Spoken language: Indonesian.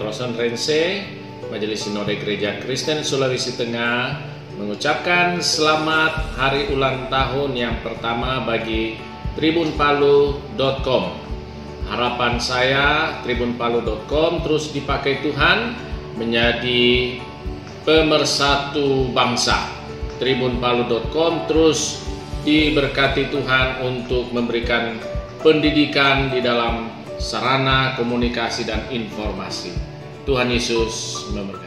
Carlson Rense, Majelis Sinode Gereja Kristen Sulawesi Tengah, mengucapkan selamat hari ulang tahun yang pertama bagi tribunpalu.com. Harapan saya tribunpalu.com terus dipakai Tuhan menjadi pemersatu bangsa. Tribunpalu.com terus diberkati Tuhan untuk memberikan pendidikan di dalam sarana komunikasi dan informasi. Tuhan Yesus memberkati.